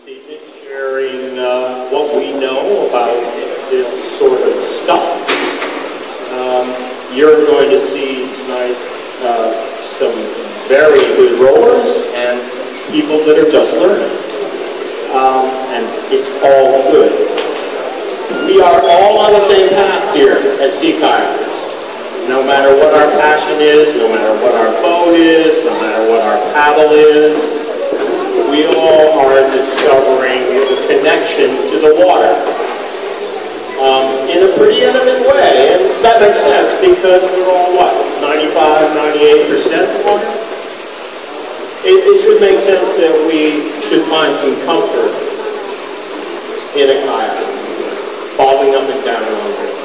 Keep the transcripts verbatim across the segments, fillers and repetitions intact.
this evening, sharing uh, what we know about this sort of stuff. Um, you're going to see tonight uh, some very good rowers and people that are just learning. Um, and it's all good. We are all on the same path here as sea kayakers. No matter what our passion is, no matter what our boat is, no matter what our paddle is, we all are discovering the connection to the water um, in a pretty intimate way. And that makes sense because we're all, what, ninety-five, ninety-eight percent water? It, it should make sense that we should find some comfort in a kayak, bobbing up and down on it.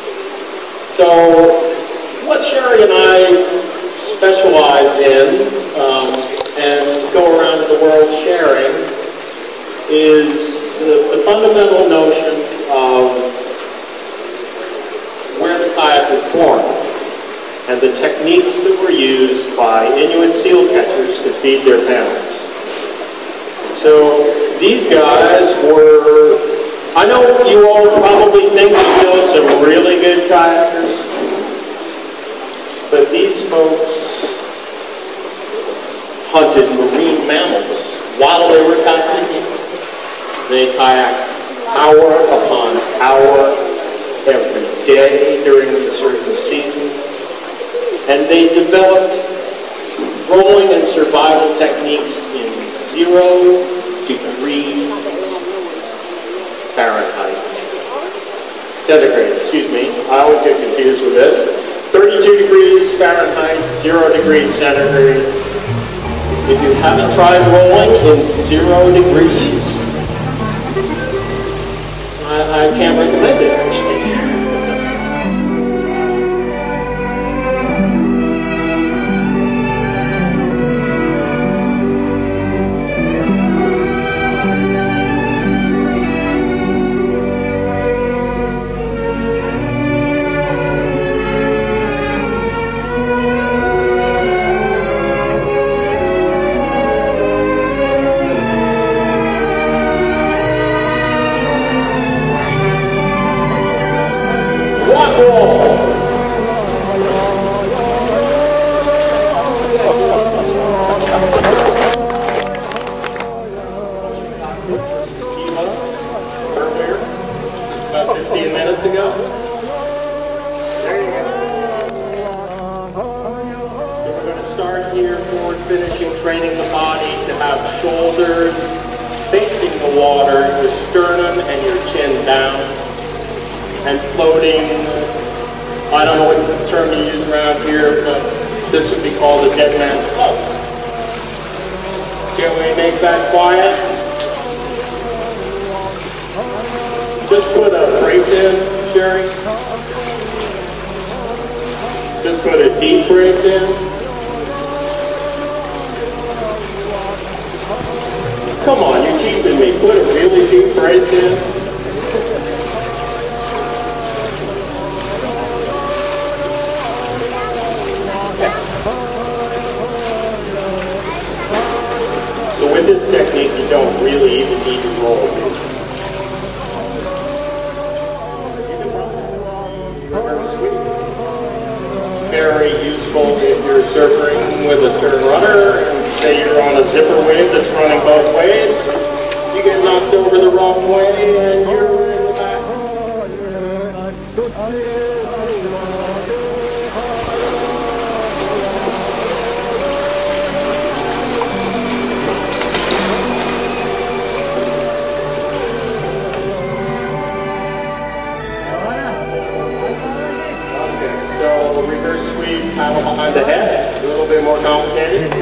So, what Sherry and I specialize in um, and go around the world sharing is the, the fundamental notions of where the kayak was born and the techniques that were used by Inuit seal catchers to feed their families. So these guys were, I know you all probably think you know some really good kayakers, but these folks hunted marine mammals while they were kayaking. They kayaked hour upon hour every day during the certain seasons. And they developed rowing and survival techniques in zero degrees Fahrenheit. Centigrade, excuse me. I always get confused with this. thirty-two degrees Fahrenheit, zero degrees centigrade. If you haven't tried rolling in zero degrees, I, I can't recommend it, actually. Paddle behind the head, a little bit more complicated.